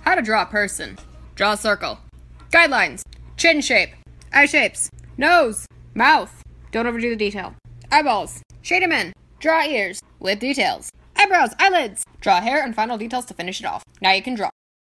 How to draw a person. Draw a circle. Guidelines. Chin shape. Eye shapes. Nose. Mouth. Don't overdo the detail. Eyeballs. Shade them in. Draw ears. With details. Eyebrows. Eyelids. Draw hair and final details to finish it off. Now you can draw.